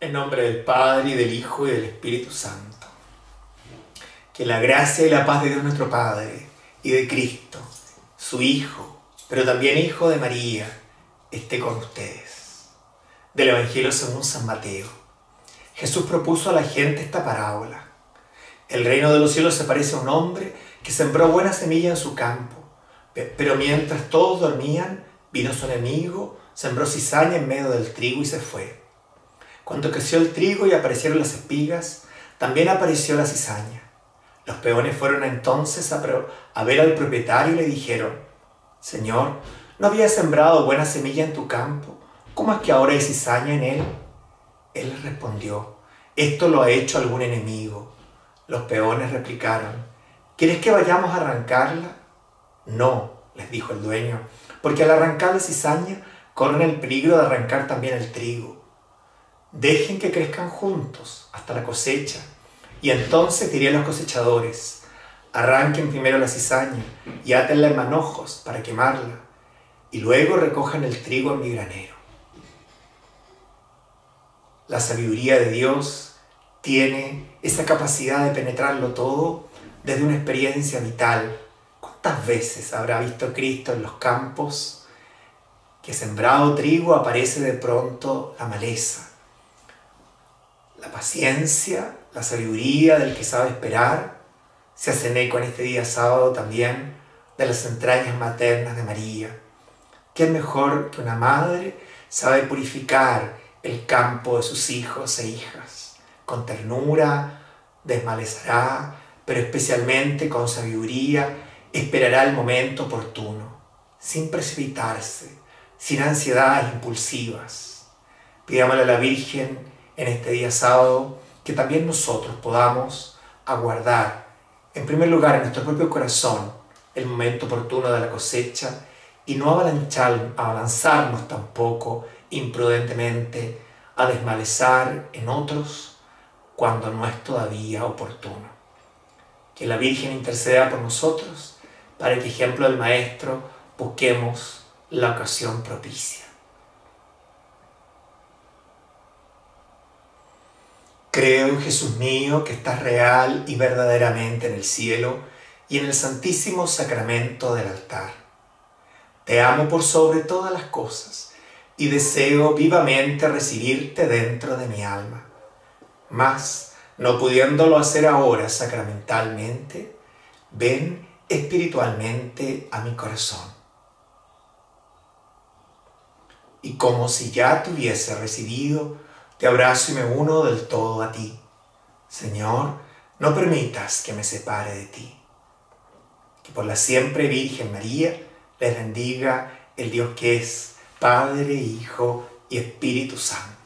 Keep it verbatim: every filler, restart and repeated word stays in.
En nombre del Padre, y del Hijo, y del Espíritu Santo. Que la gracia y la paz de Dios nuestro Padre, y de Cristo, su Hijo, pero también Hijo de María, esté con ustedes. Del Evangelio según San Mateo. Jesús propuso a la gente esta parábola. El reino de los cielos se parece a un hombre que sembró buena semilla en su campo, pero mientras todos dormían, vino su enemigo, sembró cizaña en medio del trigo y se fue. Cuando creció el trigo y aparecieron las espigas, también apareció la cizaña. Los peones fueron entonces a, a ver al propietario y le dijeron: «Señor, ¿no habías sembrado buena semilla en tu campo? ¿Cómo es que ahora hay cizaña en él?» Él les respondió: «Esto lo ha hecho algún enemigo». Los peones replicaron: «¿Quieres que vayamos a arrancarla?» «No», les dijo el dueño, «porque al arrancar la cizaña corren el peligro de arrancar también el trigo. Dejen que crezcan juntos hasta la cosecha, y entonces diré a los cosechadores: arranquen primero la cizaña y átenla en manojos para quemarla, y luego recojan el trigo en mi granero». La sabiduría de Dios tiene esa capacidad de penetrarlo todo desde una experiencia vital. ¿Cuántas veces habrá visto Cristo en los campos que, sembrado trigo, aparece de pronto la maleza? La paciencia, la sabiduría del que sabe esperar se hacen eco en este día sábado también de las entrañas maternas de María. ¿Qué mejor que una madre sabe purificar el campo de sus hijos e hijas? Con ternura desmalezará, pero especialmente con sabiduría esperará el momento oportuno, sin precipitarse, sin ansiedades impulsivas. Pidámosle a la Virgen en este día sábado que también nosotros podamos aguardar, en primer lugar en nuestro propio corazón, el momento oportuno de la cosecha y no avalanchar, abalanzarnos tampoco imprudentemente a desmalezar en otros cuando no es todavía oportuno. Que la Virgen interceda por nosotros para que, ejemplo del Maestro, busquemos la ocasión propicia. Creo en Jesús mío, que estás real y verdaderamente en el cielo y en el santísimo sacramento del altar. Te amo por sobre todas las cosas y deseo vivamente recibirte dentro de mi alma. Mas, no pudiéndolo hacer ahora sacramentalmente, ven espiritualmente a mi corazón. Y como si ya te hubiese recibido, te abrazo y me uno del todo a ti. Señor, no permitas que me separe de ti. Que por la siempre Virgen María les bendiga el Dios que es Padre, Hijo y Espíritu Santo.